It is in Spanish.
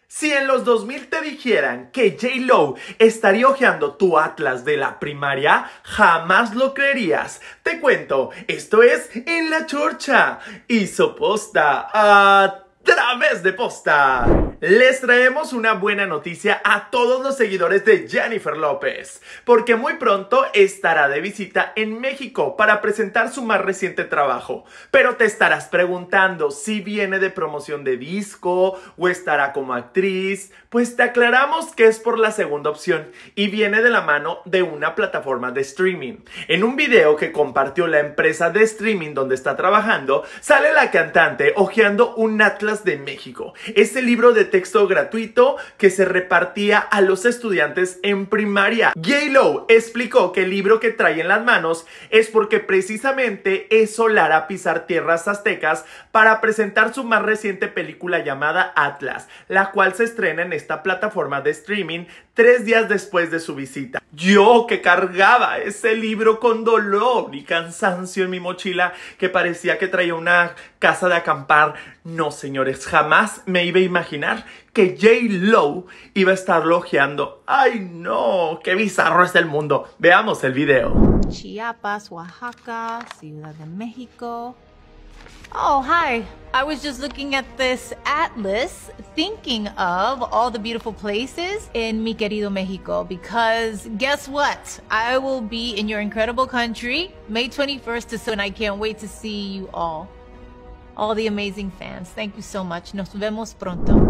Si en los 2000 te dijeran que J-Lo estaría hojeando tu atlas de la primaria, jamás lo creerías. Te cuento, esto es En la Chorcha y Soposta a través de posta. Les traemos una buena noticia a todos los seguidores de Jennifer López, porque muy pronto estará de visita en México para presentar su más reciente trabajo. Pero te estarás preguntando si viene de promoción de disco o estará como actriz. Pues te aclaramos que es por la segunda opción y viene de la mano de una plataforma de streaming. En un video que compartió la empresa de streaming donde está trabajando, sale la cantante hojeando un atlas de México, ese libro de texto gratuito que se repartía a los estudiantes en primaria. J-Lo explicó que el libro que trae en las manos es porque precisamente es solar a pisar tierras aztecas para presentar su más reciente película llamada Atlas, la cual se estrena en esta plataforma de streaming 3 días después de su visita. Yo que cargaba ese libro con dolor y cansancio en mi mochila que parecía que traía una casa de acampar. No, señores, jamás me iba a imaginar que J-Lo iba a estar hojeando. ¡Ay, no! ¡Qué bizarro es el mundo! Veamos el video. Chiapas, Oaxaca, Ciudad de México. Oh, hi. I was just looking at this atlas, thinking of all the beautiful places in mi querido Mexico, because guess what? I will be in your incredible country May 21st, and I can't wait to see you all the amazing fans. Thank you so much. Nos vemos pronto.